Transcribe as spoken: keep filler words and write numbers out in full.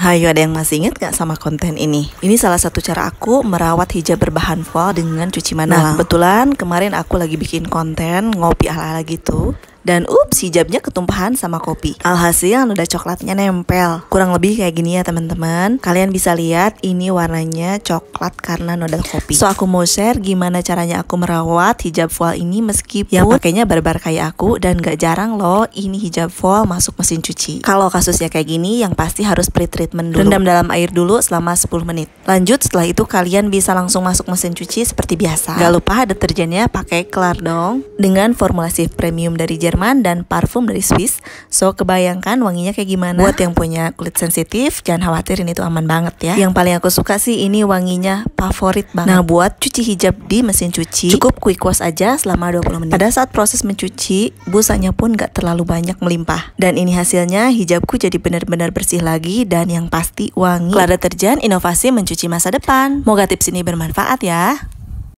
Hayo, ada yang masih inget gak sama konten ini? Ini salah satu cara aku merawat hijab berbahan voile dengan cuci manual. Nah, kebetulan kemarin aku lagi bikin konten ngopi ala-ala gitu. Dan ups, hijabnya ketumpahan sama kopi. Alhasil udah coklatnya nempel. Kurang lebih kayak gini ya teman-teman. Kalian bisa lihat ini warnanya coklat karena noda kopi. So aku mau share gimana caranya aku merawat hijab voile ini meskipun yang pakainya barbar kayak aku. Dan gak jarang loh ini hijab voile masuk mesin cuci. Kalau kasusnya kayak gini yang pasti harus pre-treatment dulu. Rendam dalam air dulu selama sepuluh menit. Lanjut setelah itu kalian bisa langsung masuk mesin cuci seperti biasa. Gak lupa deterjennya pakai Klar dong. Dengan formulasi premium dari Jerman dan parfum dari Swiss. So kebayangkan wanginya kayak gimana. Buat yang punya kulit sensitif, jangan khawatir, ini tuh aman banget ya. Yang paling aku suka sih ini wanginya favorit banget. Nah, buat cuci hijab di mesin cuci cukup quick wash aja selama dua puluh menit. Pada saat proses mencuci, busanya pun gak terlalu banyak melimpah. Dan ini hasilnya, hijabku jadi benar-benar bersih lagi dan yang pasti wangi. Klar Deterjen, inovasi mencuci masa depan. Moga tips ini bermanfaat ya.